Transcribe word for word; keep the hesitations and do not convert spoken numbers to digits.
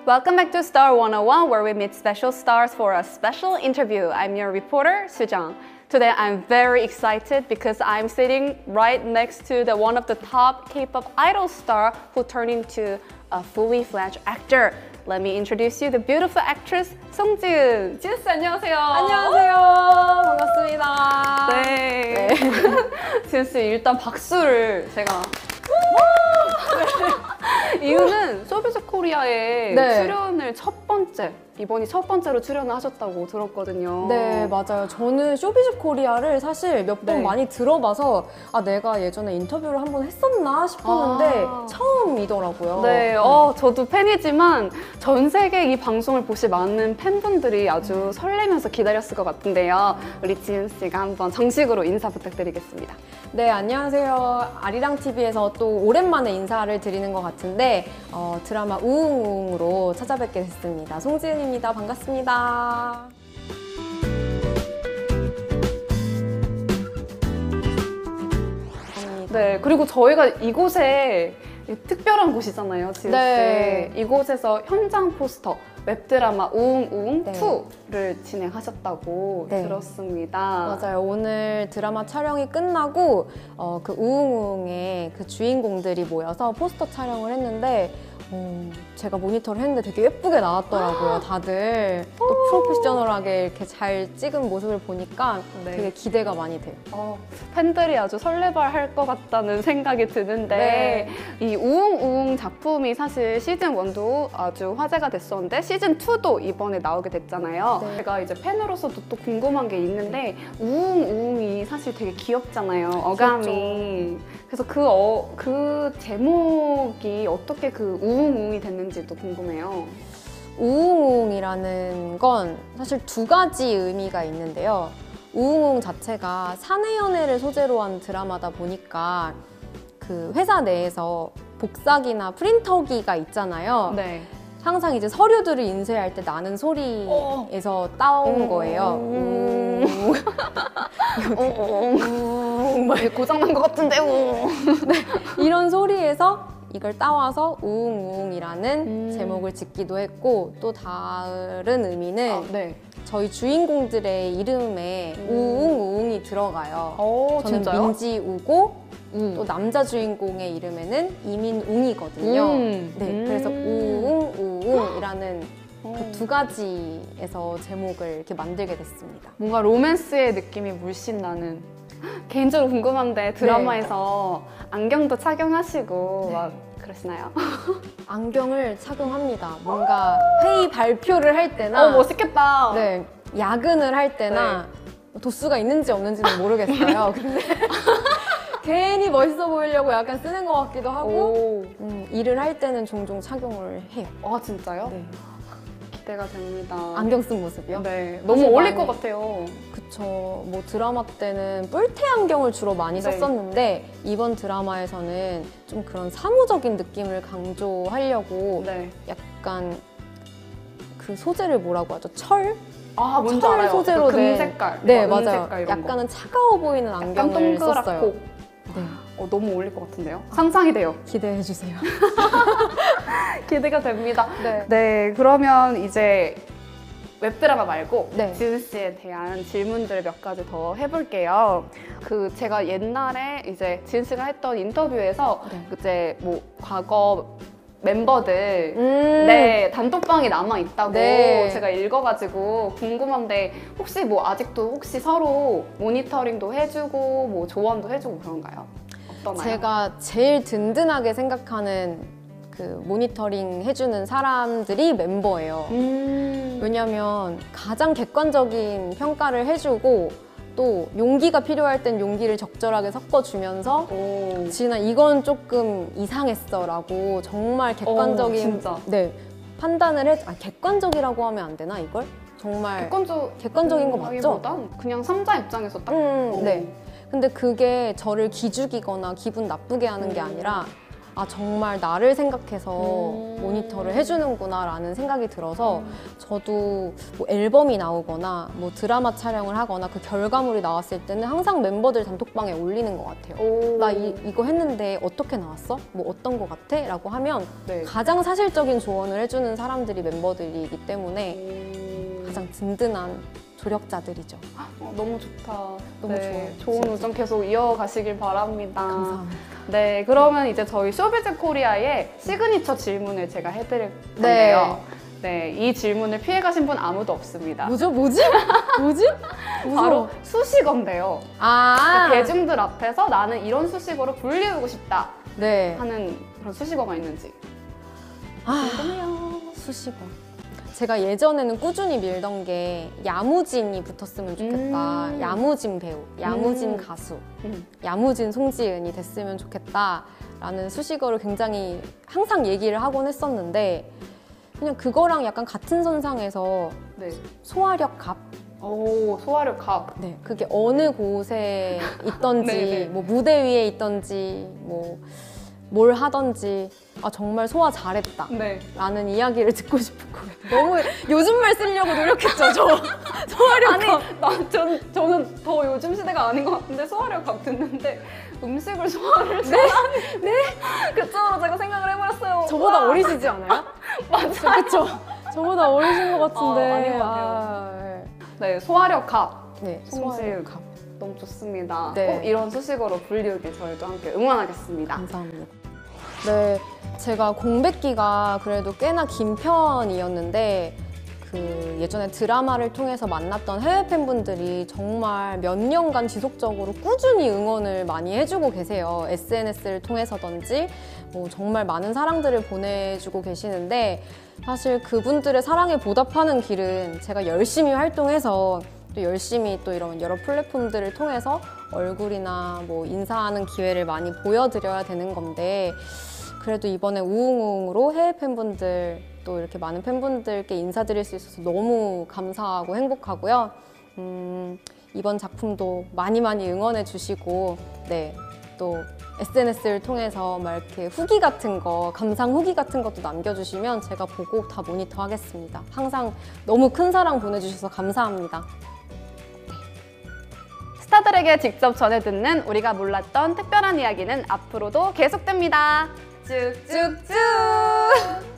Welcome back to Star one oh one, where we meet special stars for a special interview. I'm your reporter, Sujang. Today I'm very excited because I'm sitting right next to the one of the top K-pop idol star who turned into a fully fledged actor. Let me introduce you the beautiful actress 송지은. 지은 씨 안녕하세요. 안녕하세요. 반갑습니다. 네. 네. 지은 씨 일단 박수를 제가 이유는 쇼비즈 코리아에 네. 출연을 첫 번째, 이번이 첫 번째로 출연을 하셨다고 들었거든요. 네, 맞아요. 저는 쇼비즈 코리아를 사실 몇 번 네. 많이 들어봐서 아, 내가 예전에 인터뷰를 한번 했었나 싶었는데 아. 처음이더라고요. 네, 어, 저도 팬이지만 전 세계 이 방송을 보실 많은 팬분들이 아주 설레면서 기다렸을 것 같은데요. 우리 지은 씨가 한번 정식으로 인사 부탁드리겠습니다. 네, 안녕하세요. 아리랑티비에서 또 오랜만에 인사를 드리는 것 같은데 어, 드라마 우웅우웅으로 찾아뵙게 됐습니다. 송지은입니다. 반갑습니다. 네, 그리고 저희가 이곳에 특별한 곳이잖아요, 지은 씨. 네. 이곳에서 현장 포스터, 웹드라마 우웅우웅 네. 투를 진행하셨다고 네. 들었습니다. 맞아요. 오늘 드라마 촬영이 끝나고 어, 그 우웅우웅의 그 주인공들이 모여서 포스터 촬영을 했는데 어, 제가 모니터를 했는데 되게 예쁘게 나왔더라고요, 다들. 또 프로페셔널하게 이렇게 잘 찍은 모습을 보니까 네. 되게 기대가 많이 돼요. 어, 팬들이 아주 설레발할 것 같다는 생각이 드는데 네. 이 우웅우웅 작품이 사실 시즌 원도 아주 화제가 됐었는데 시즌 투도 이번에 나오게 됐잖아요. 네. 제가 이제 팬으로서도 또 궁금한 게 있는데 우웅우웅이 사실 되게 귀엽잖아요, 어감이. 그래서 그, 어, 그 제목이 어떻게 그 우웅우웅이 됐는지도 궁금해요. 우웅우웅이라는 건 사실 두 가지 의미가 있는데요. 우웅우웅 자체가 사내 연애를 소재로 한 드라마다 보니까 그 회사 내에서 복사기나 프린터기가 있잖아요. 네. 항상 이제 서류들을 인쇄할 때 나는 소리에서 따온 음. 거예요. 음. 우. 음. 고장난 것 같은데 우. 이런 소리에서 이걸 따와서 우웅우웅이라는 음. 제목을 짓기도 했고 또 다른 의미는 아, 네. 저희 주인공들의 이름에 음. 우웅우웅이 들어가요. 어, 저는 진짜요? 민지우고 음. 또 남자 주인공의 이름에는 이민웅이거든요. 음. 네, 음. 그래서 우웅우웅이라는 어. 그 두 가지에서 제목을 이렇게 만들게 됐습니다. 뭔가 로맨스의 느낌이 물씬 나는. 개인적으로 궁금한데 드라마에서 안경도 착용하시고 네. 막 그러시나요? 안경을 착용합니다. 뭔가 회의 발표를 할 때나 어, 멋있겠다. 네, 야근을 할 때나 도수가 있는지 없는지는 모르겠어요. 근데 괜히 멋있어 보이려고 약간 쓰는 것 같기도 하고 오. 음, 일을 할 때는 종종 착용을 해요. 아, 진짜요? 네. 기대가 됩니다. 안경 쓴 모습이요? 네. 너무 사실 어울릴 많이- 것 같아요. 그쵸. 뭐 드라마 때는 뿔테 안경을 주로 많이 네. 썼었는데 이번 드라마에서는 좀 그런 사무적인 느낌을 강조하려고 네. 약간 그 소재를 뭐라고 하죠? 철? 아, 뭔지 철 알아요. 소재로 그 금 된- 색깔. 네, 뭐 은 맞아요. 색깔 이런 거. 약간은 차가워 보이는 약간 안경을 썼어요. 동그랗고. 네, 어, 너무 어울릴 것 같은데요? 상상이 돼요. 기대해 주세요. 기대가 됩니다. 네. 네, 그러면 이제 웹드라마 말고 네. 지은 씨에 대한 질문들 몇 가지 더 해볼게요. 그 제가 옛날에 이제 지은 씨가 했던 인터뷰에서 네. 이제 뭐 과거 멤버들 음. 네 단톡방이 남아 있다고 네. 제가 읽어가지고 궁금한데 혹시 뭐 아직도 혹시 서로 모니터링도 해주고 뭐 조언도 해주고 그런가요? 어떠나요? 제가 제일 든든하게 생각하는 그 모니터링 해주는 사람들이 멤버예요. 음. 왜냐면 가장 객관적인 평가를 해주고 또 용기가 필요할 땐 용기를 적절하게 섞어주면서 오. 지은아 이건 조금 이상했어 라고 정말 객관적인 오, 진짜. 네, 판단을 해. 아, 객관적이라고 하면 안 되나 이걸? 정말 객관적, 객관적인 거 맞죠? 하기보단 그냥 삼자 입장에서 딱 음, 오. 네. 근데 그게 저를 기죽이거나 기분 나쁘게 하는 게 음. 아니라 아 정말 나를 생각해서 음. 모니터를 해주는구나라는 생각이 들어서 저도 뭐 앨범이 나오거나 뭐 드라마 촬영을 하거나 그 결과물이 나왔을 때는 항상 멤버들 단톡방에 올리는 것 같아요. 오. 나 이, 이거 했는데 어떻게 나왔어? 뭐 어떤 거 같아? 라고 하면 네. 가장 사실적인 조언을 해주는 사람들이 멤버들이기 때문에 음. 가장 든든한 조력자들이죠. 어, 너무 좋다. 너무 네, 좋아요, 좋은 진짜. 우정 계속 이어가시길 바랍니다. 감사합니다. 네, 그러면 이제 저희 쇼비즈 코리아의 시그니처 질문을 제가 해드릴 건데요. 네, 이 질문을 피해가신 분 아무도 없습니다. 뭐죠? 뭐지? 뭐지? 바로 수식어인데요. 아, 대중들 앞에서 나는 이런 수식어로 불리우고 싶다 네. 하는 그런 수식어가 있는지 아, 궁금해요. 수식어. 제가 예전에는 꾸준히 밀던 게 야무진이 붙었으면 좋겠다. 음. 야무진 배우, 야무진 음. 가수, 음. 야무진 송지은이 됐으면 좋겠다라는 수식어를 굉장히 항상 얘기를 하곤 했었는데 그냥 그거랑 약간 같은 선상에서 네. 소화력 갑. 오, 소화력 갑. 네, 그게 어느 곳에 있던지, 네네. 뭐 무대 위에 있던지, 뭐 뭘 하던지, 아 정말 소화 잘했다. 네. 라는 이야기를 듣고 싶은 거예요. 너무 요즘 말 쓰려고 노력했죠, 저. 소화력 아니, 갑. 나, 전, 저는 더 요즘 시대가 아닌 것 같은데 소화력 갑 듣는데 음식을 소화를 잘하는 네? 그쪽으로 제가 생각을 해버렸어요. 저보다 우와. 어리시지 않아요? 맞아요. 그쵸? 저보다 어리신 것 같은데. 아, 아닌 것 같아요. 아, 네, 소화력 갑. 네, 송지은. 소화력 갑. 너무 좋습니다. 네. 꼭 이런 수식어로 불리우길 저희도 함께 응원하겠습니다. 감사합니다. 네, 제가 공백기가 그래도 꽤나 긴 편이었는데 그 예전에 드라마를 통해서 만났던 해외 팬분들이 정말 몇 년간 지속적으로 꾸준히 응원을 많이 해주고 계세요. 에스엔에스를 통해서든지 뭐 정말 많은 사랑들을 보내주고 계시는데 사실 그분들의 사랑에 보답하는 길은 제가 열심히 활동해서 또 열심히 또 이런 여러 플랫폼들을 통해서 얼굴이나 뭐 인사하는 기회를 많이 보여드려야 되는 건데 그래도 이번에 우웅우웅으로 해외 팬분들 또 이렇게 많은 팬분들께 인사드릴 수 있어서 너무 감사하고 행복하고요. 음, 이번 작품도 많이 많이 응원해 주시고 네, 또 에스엔에스를 통해서 막 이렇게 후기 같은 거, 감상 후기 같은 것도 남겨주시면 제가 보고 다 모니터 하겠습니다. 항상 너무 큰 사랑 보내주셔서 감사합니다. 스타들에게 직접 전해 듣는 우리가 몰랐던 특별한 이야기는 앞으로도 계속됩니다. 쭉쭉쭉!